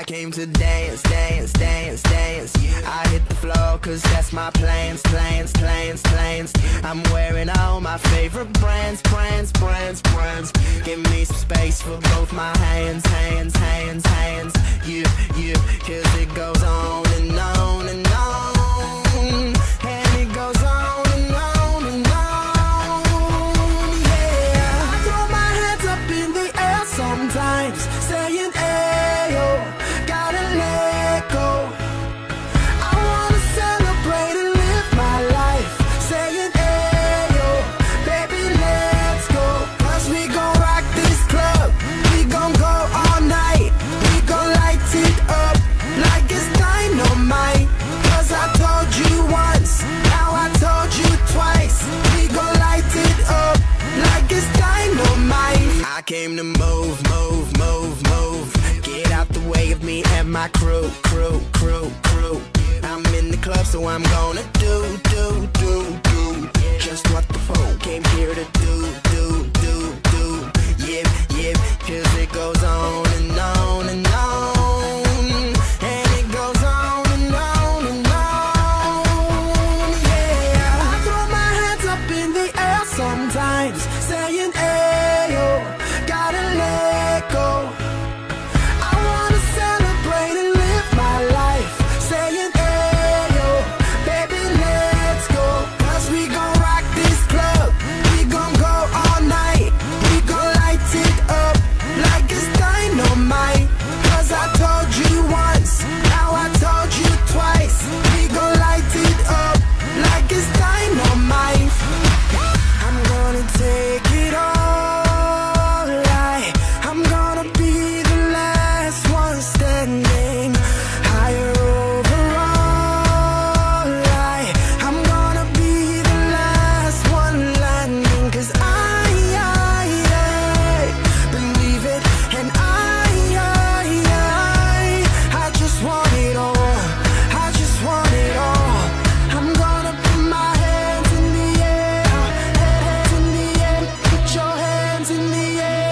I came to dance, dance, dance, dance. I hit the floor cause that's my plans, plans, plans, plans. I'm wearing all my favorite brands, brands, brands, brands. Give me some space for both my hands, hands, hands, hands. You, cause it goes on and on and on. And it goes on and on and on. Yeah, I throw my hands up in the air sometimes, saying ayo, gotta let go. I wanna celebrate and live my life, saying ayo, baby let's go. Cause we gon' rock this club, we gon' go all night. We gon' light it up like it's dynamite. Cause I told you once, now I told you twice. We gon' light it up like it's dynamite. I came to move, move, move, move. Get out the way of me and my crew, crew, crew, crew. I'm in the club, so I'm gonna do just what the folk came here to do. Yeah, cause it goes on and on and on. And it goes on and on and on. Yeah, I throw my hands up in the air sometimes, saying ayo, gotta let go. I wanna celebrate and live my life, saying ayo, baby let's go. Cause we gon' rock this club, we gon' go all night. We gon' light it up like it's dynamite. Cause I told you once, now I told you twice. We gon' light it up like it's dynamite. I'm gonna take it all, I'm gonna be the last one standing. Higher overall, I'm gonna be the last one landing. Cause I believe it, and I just want it all, I just want it all. I'm gonna put my hands in the air, hands in the air. Put your hands in the air.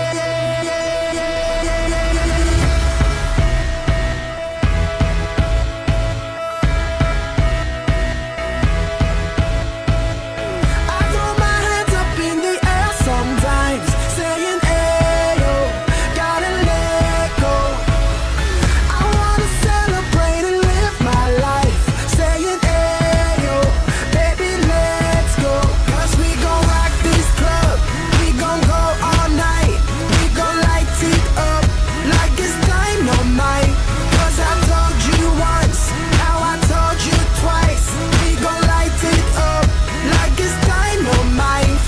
I throw my hands up in the air sometimes, saying ayo, gotta let go. I wanna celebrate and live my life, saying ayo, baby let's go. Cause we gon' rock this club, we gon' go all night. We gon' light it up like it's dynamite. Cause I told you once, now I told you twice. We gon' light it up like it's dynamite.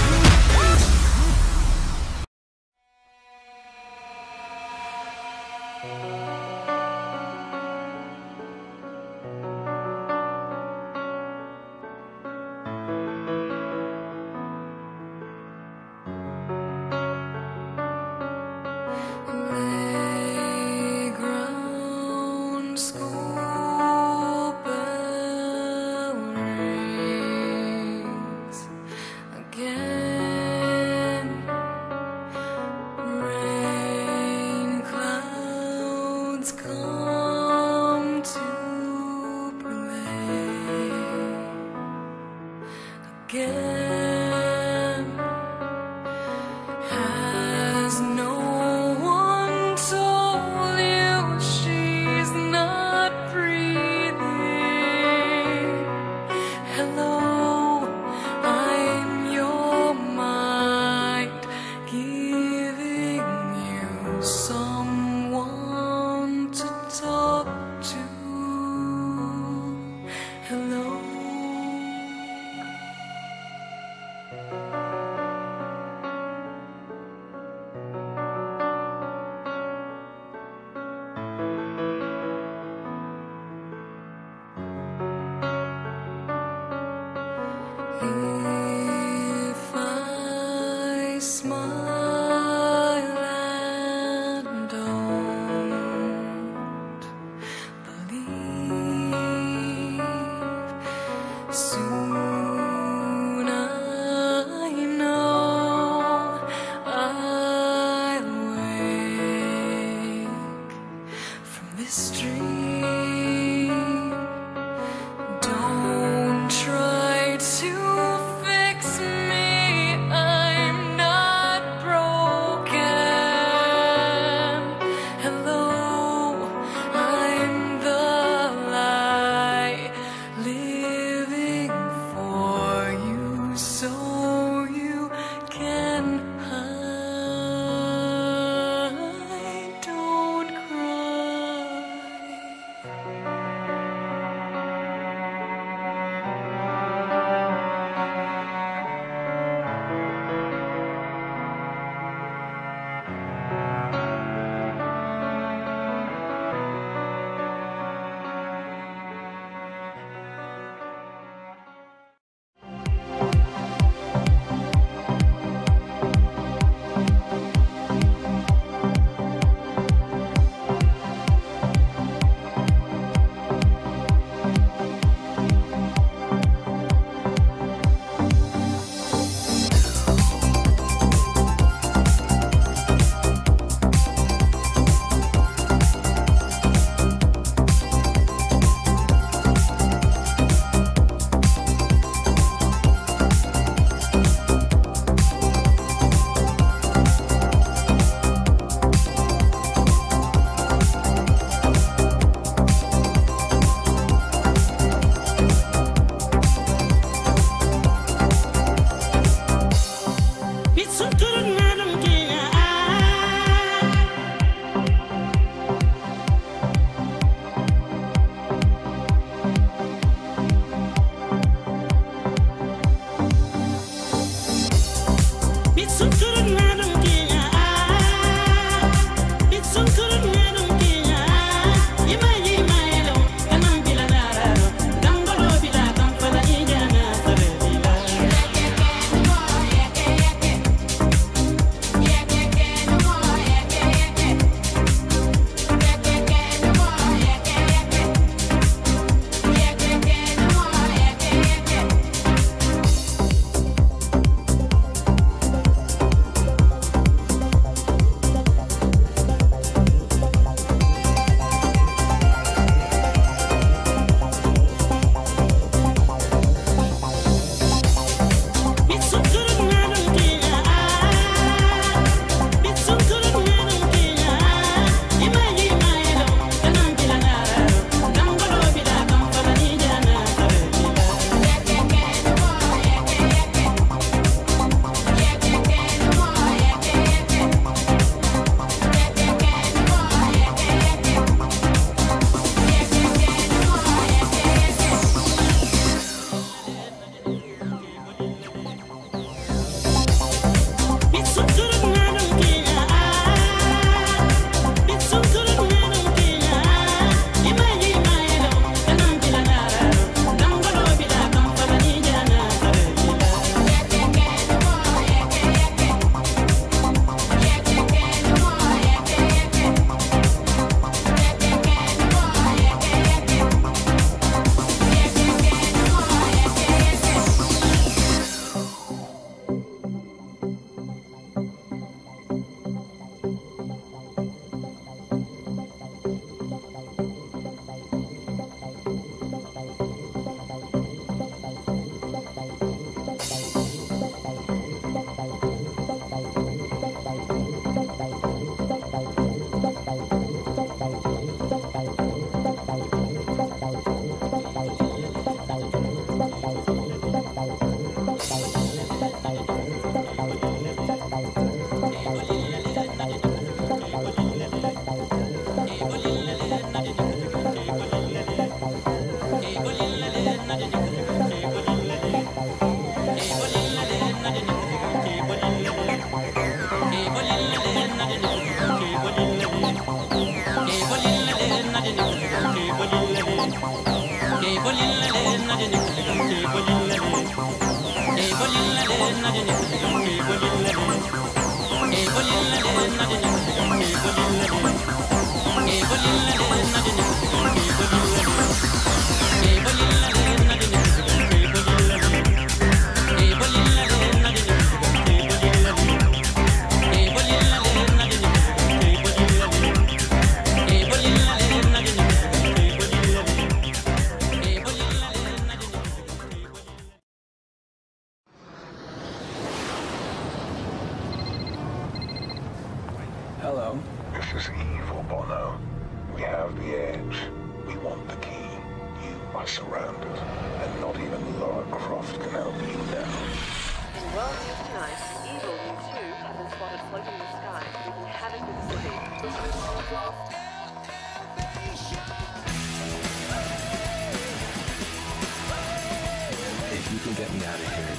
Playground, school bell rings again. Rain clouds this dream. Don't try to fix me, I'm not broken. Hello, I'm the lie living for you, so you can hide. Don't cry. Bolilla of the edge. We want the key. You are surrounded, and not even Laura Croft can help you now. In world news tonight, evil U-2 have been spotted floating in the sky, wreaking havoc with the city. If you can get me out of here,